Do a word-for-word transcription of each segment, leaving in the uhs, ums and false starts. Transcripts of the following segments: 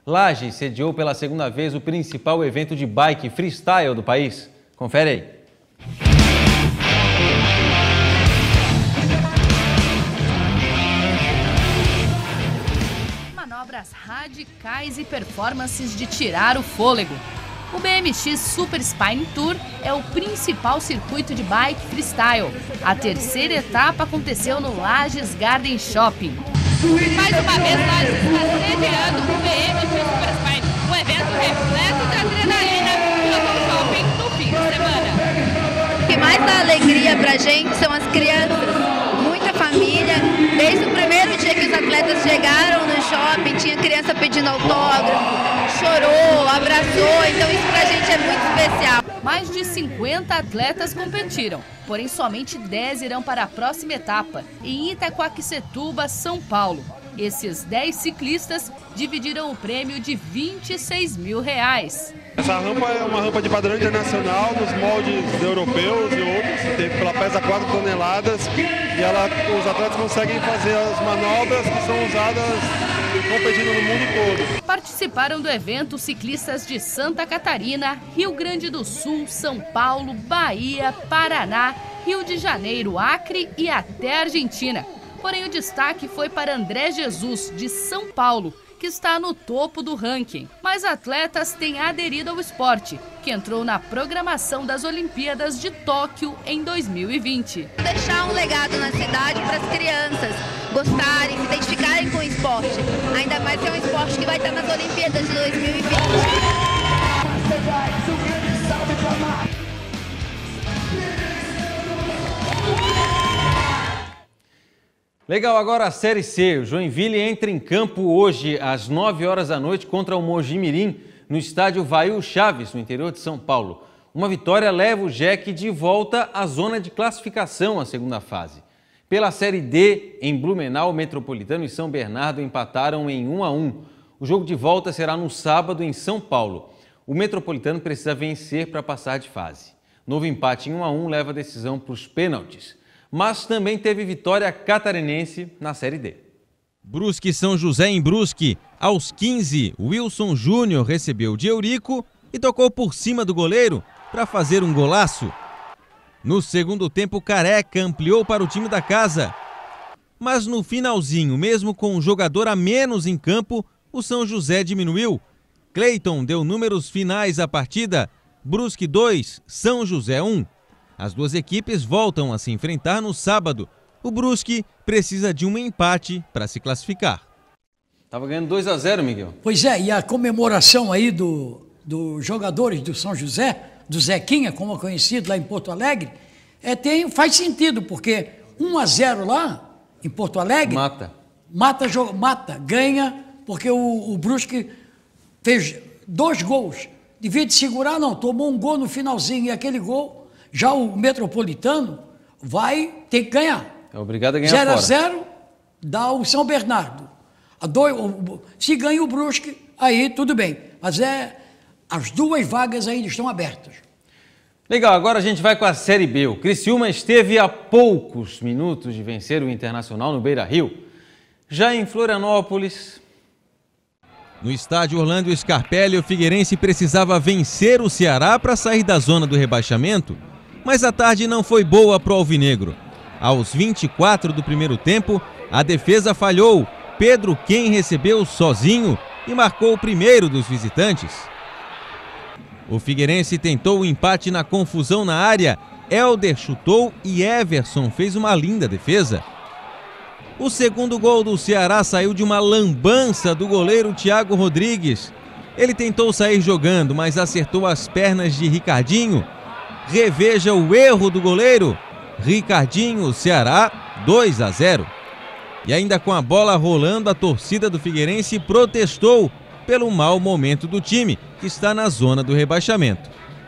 Lages sediou pela segunda vez o principal evento de bike freestyle do país. Confere aí. Manobras radicais e performances de tirar o fôlego. O B M X Super Spine Tour é o principal circuito de bike freestyle. A terceira etapa aconteceu no Lages Garden Shopping. Mais uma vez, Lages está sediando o B M X Super Spine, um evento repleto de adrenalina no shopping no fim de semana. O que mais dá alegria pra gente são as crianças, muita família. Desde o primeiro dia que os atletas chegaram no shopping, tinha criança pedindo autógrafo, chorou, abraçou, então isso pra gente é muito especial. Mais de cinquenta atletas competiram, porém somente dez irão para a próxima etapa, em Itaquaquecetuba, São Paulo. Esses dez ciclistas dividiram o prêmio de vinte e seis mil reais. Essa rampa é uma rampa de padrão internacional, nos moldes europeus e outros. Ela pesa quatro toneladas e ela, os atletas conseguem fazer as manobras que são usadas competindo no mundo todo. Participaram do evento ciclistas de Santa Catarina, Rio Grande do Sul, São Paulo, Bahia, Paraná, Rio de Janeiro, Acre e até Argentina. Porém, o destaque foi para André Jesus, de São Paulo, que está no topo do ranking. Mas atletas têm aderido ao esporte, que entrou na programação das Olimpíadas de Tóquio em dois mil e vinte. Deixar um legado na cidade para as crianças gostarem, se identificarem com o esporte. Ainda mais que é um esporte que vai estar nas Olimpíadas de dois mil e vinte. Legal, agora a Série C. O Joinville entra em campo hoje às nove horas da noite contra o Mojimirim, no estádio Vail Chaves, no interior de São Paulo. Uma vitória leva o J E C de volta à zona de classificação, à segunda fase. Pela Série D, em Blumenau, Metropolitano e São Bernardo empataram em um a um. O jogo de volta será no sábado em São Paulo. O Metropolitano precisa vencer para passar de fase. Novo empate em um a um leva a decisão para os pênaltis. Mas também teve vitória catarinense na Série D. Brusque São José em Brusque. Aos quinze, Wilson Júnior recebeu de Eurico e tocou por cima do goleiro para fazer um golaço. No segundo tempo, Careca ampliou para o time da casa. Mas no finalzinho, mesmo com um jogador a menos em campo, o São José diminuiu. Cleiton deu números finais à partida. Brusque dois, São José um. As duas equipes voltam a se enfrentar no sábado. O Brusque precisa de um empate para se classificar. Estava ganhando dois a zero, Miguel. Pois é, e a comemoração aí do, dos jogadores do São José, do Zequinha, como é conhecido lá em Porto Alegre, é, tem, faz sentido, porque um a zero lá em Porto Alegre... Mata. Mata, mata ganha, porque o, o Brusque fez dois gols. Devia de segurar, não, tomou um gol no finalzinho, e aquele gol... Já o Metropolitano vai ter que ganhar. É obrigado a ganhar zero fora. a zero dá o São Bernardo. A dois, o, se ganha o Brusque, aí tudo bem. Mas é, as duas vagas ainda estão abertas. Legal, agora a gente vai com a Série B. O Criciúma esteve a poucos minutos de vencer o Internacional no Beira-Rio. Já em Florianópolis... No estádio Orlando Scarpelli, o Figueirense precisava vencer o Ceará para sair da zona do rebaixamento. Mas a tarde não foi boa para o alvinegro. Aos vinte e quatro do primeiro tempo, a defesa falhou. Pedro quem recebeu sozinho e marcou o primeiro dos visitantes. O Figueirense tentou o empate na confusão na área. Helder chutou e Everson fez uma linda defesa. O segundo gol do Ceará saiu de uma lambança do goleiro Thiago Rodrigues. Ele tentou sair jogando, mas acertou as pernas de Ricardinho. Reveja o erro do goleiro. Ricardinho, Ceará, dois a zero. E ainda com a bola rolando, a torcida do Figueirense protestou pelo mau momento do time, que está na zona do rebaixamento.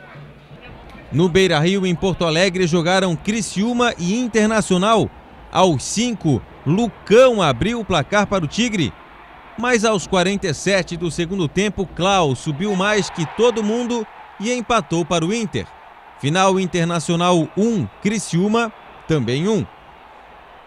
No Beira-Rio, em Porto Alegre, jogaram Criciúma e Internacional. Aos cinco, Lucão abriu o placar para o Tigre. Mas aos quarenta e sete do segundo tempo, Klaus subiu mais que todo mundo e empatou para o Inter. Final Internacional um, Criciúma também um.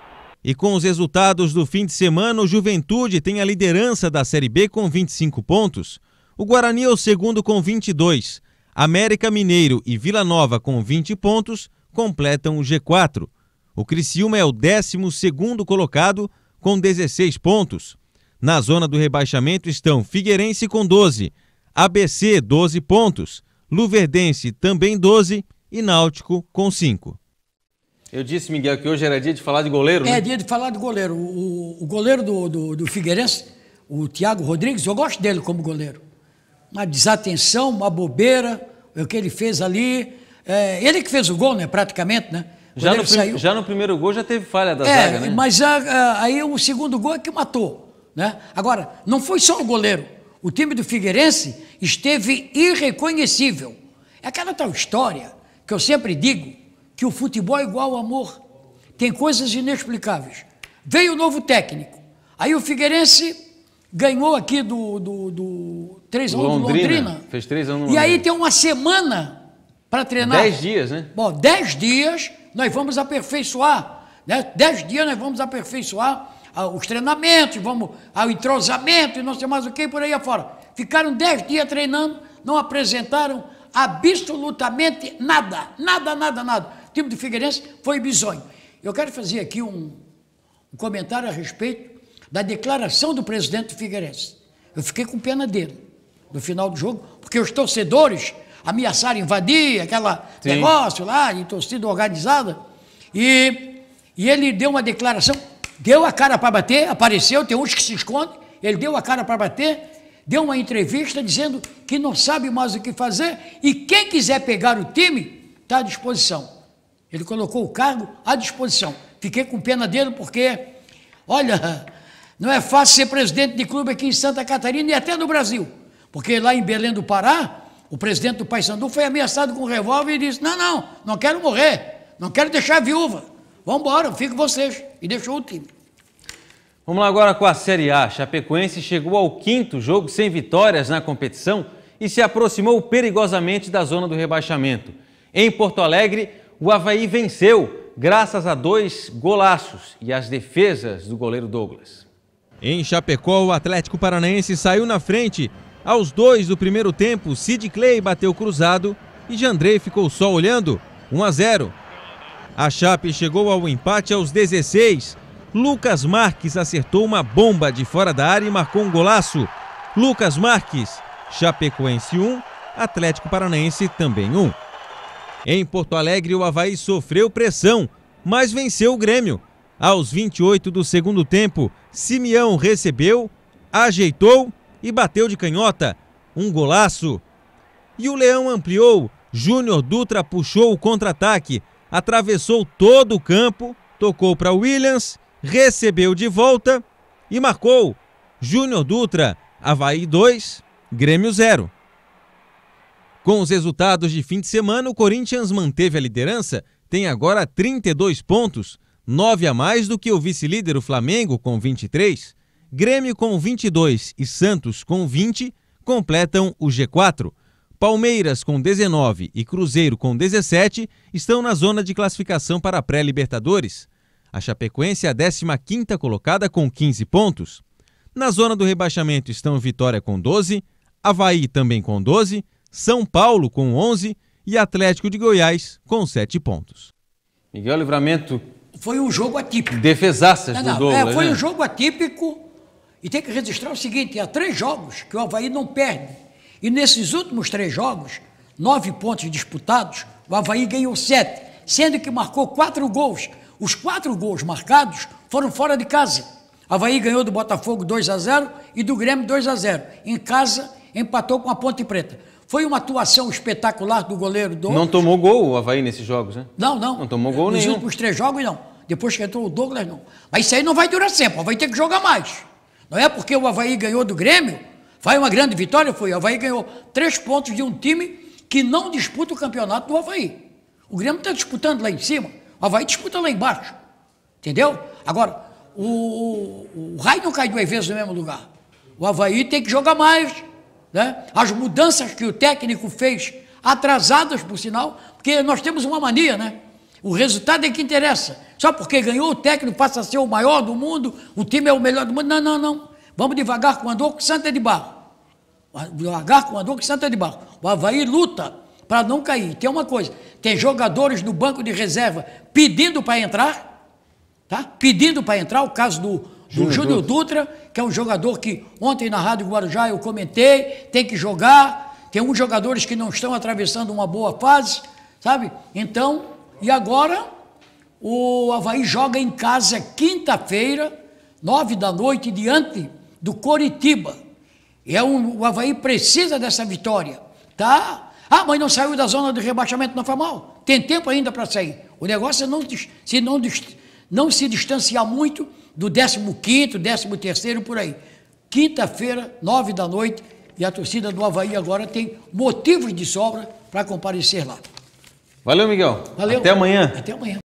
E com os resultados do fim de semana, o Juventude tem a liderança da Série B com vinte e cinco pontos. O Guarani é o segundo com vinte e dois. América Mineiro e Vila Nova com vinte pontos completam o G quatro. O Criciúma é o décimo segundo colocado com dezesseis pontos. Na zona do rebaixamento estão Figueirense com doze, A B C doze pontos, Luverdense também doze e Náutico com cinco. Eu disse, Miguel, que hoje era dia de falar de goleiro, né? É dia de falar de goleiro. O, o goleiro do, do, do Figueirense, o Thiago Rodrigues, eu gosto dele como goleiro. Uma desatenção, uma bobeira, o que ele fez ali. É, ele que fez o gol, né? Praticamente, né? Já no, prim, já no primeiro gol já teve falha da é, zaga, né? Mas a, a, aí o segundo gol é que matou, né? Agora, não foi só o goleiro. O time do Figueirense esteve irreconhecível. É aquela tal história que eu sempre digo, que o futebol é igual ao amor. Tem coisas inexplicáveis. Veio o novo técnico. Aí o Figueirense ganhou aqui do, do, do três a um do Londrina. Fez três a um no E Londrina. aí tem uma semana para treinar. Dez dias, né? Bom, dez dias nós vamos aperfeiçoar. Né? Dez dias nós vamos aperfeiçoar ah, os treinamentos, vamos ao entrosamento e não sei mais o que, e por aí afora. Ficaram dez dias treinando, não apresentaram absolutamente nada. Nada, nada, nada. O time do Figueirense foi bizonho. Eu quero fazer aqui um, um comentário a respeito da declaração do presidente do Figueirense. Eu fiquei com pena dele no final do jogo, porque os torcedores ameaçaram invadir aquele negócio lá de torcida organizada, e, e ele deu uma declaração, deu a cara para bater, apareceu, tem uns que se escondem, ele deu a cara para bater, deu uma entrevista dizendo que não sabe mais o que fazer e quem quiser pegar o time está à disposição. Ele colocou o cargo à disposição. Fiquei com pena dele porque, olha, não é fácil ser presidente de clube aqui em Santa Catarina e até no Brasil, porque lá em Belém do Pará, o presidente do Paysandu foi ameaçado com um revólver e disse, não, não, não quero morrer, não quero deixar viúva, vamos embora, fico vocês, e deixou o time. Vamos lá agora com a Série A. Chapecoense chegou ao quinto jogo sem vitórias na competição e se aproximou perigosamente da zona do rebaixamento. Em Porto Alegre, o Avaí venceu, graças a dois golaços e às defesas do goleiro Douglas. Em Chapecó, o Atlético Paranaense saiu na frente. Aos dois do primeiro tempo, Sid Clay bateu cruzado e Jandrei ficou só olhando, um a zero. A Chape chegou ao empate aos dezesseis. Lucas Marques acertou uma bomba de fora da área e marcou um golaço. Lucas Marques, Chapecoense um, Atlético Paranaense também um. Em Porto Alegre, o Avaí sofreu pressão, mas venceu o Grêmio. Aos vinte e oito do segundo tempo, Simeão recebeu, ajeitou e bateu de canhota. Um golaço. E o Leão ampliou. Júnior Dutra puxou o contra-ataque, atravessou todo o campo, tocou para Williams, recebeu de volta e marcou. Júnior Dutra, Avaí dois, Grêmio zero. Com os resultados de fim de semana, o Corinthians manteve a liderança, tem agora trinta e dois pontos, nove a mais do que o vice-líder o Flamengo com vinte e três. Grêmio com vinte e dois e Santos com vinte completam o G quatro. Palmeiras com dezenove e Cruzeiro com dezessete estão na zona de classificação para a pré-Libertadores. A Chapecoense é a décima quinta colocada com quinze pontos. Na zona do rebaixamento estão Vitória com doze, Avaí também com doze, São Paulo com onze e Atlético de Goiás com sete pontos. Miguel Livramento. Foi um jogo atípico. Defesaças não, do não, Douglas, é, Foi né? um jogo atípico e tem que registrar o seguinte, há três jogos que o Avaí não perde. E nesses últimos três jogos, nove pontos disputados, o Avaí ganhou sete, sendo que marcou quatro gols. Os quatro gols marcados foram fora de casa. O Avaí ganhou do Botafogo dois a zero e do Grêmio dois a zero. Em casa, empatou com a Ponte Preta. Foi uma atuação espetacular do goleiro Douglas. Não tomou gol o Avaí nesses jogos, né? Não, não. Não tomou gol Nos nenhum. Nos últimos três jogos, não. Depois que entrou o Douglas, não. Mas isso aí não vai durar sempre. O Avaí tem que jogar mais. Não é porque o Avaí ganhou do Grêmio, vai uma grande vitória, foi. O Avaí ganhou três pontos de um time que não disputa o campeonato do Avaí. O Grêmio está disputando lá em cima, o Avaí disputa lá embaixo. Entendeu? Agora, o, o, o raio não cai duas vezes no mesmo lugar. O Avaí tem que jogar mais, né? As mudanças que o técnico fez, atrasadas, por sinal, porque nós temos uma mania, né? O resultado é que interessa. Só porque ganhou o técnico passa a ser o maior do mundo, o time é o melhor do mundo. Não, não, não. Vamos devagar com o andor, que Santa é de barro. Devagar com o andor, que Santa é de barro. O Avaí luta para não cair. Tem uma coisa, tem jogadores no banco de reserva pedindo para entrar, tá? Pedindo para entrar, o caso do, do Júnior Dutra, que é um jogador que ontem na Rádio Guarujá eu comentei, tem que jogar, tem uns jogadores que não estão atravessando uma boa fase, sabe? Então, e agora o Avaí joga em casa quinta-feira, nove da noite, diante do Coritiba. E é um, o Avaí precisa dessa vitória, tá? Ah, mas não saiu da zona de rebaixamento, não foi mal. Tem tempo ainda para sair. O negócio é não se, não, não se distanciar muito do décimo quinto, décimo terceiro, por aí. Quinta-feira, nove da noite, e a torcida do Avaí agora tem motivos de sobra para comparecer lá. Valeu, Miguel. Valeu. Até amanhã. Até amanhã.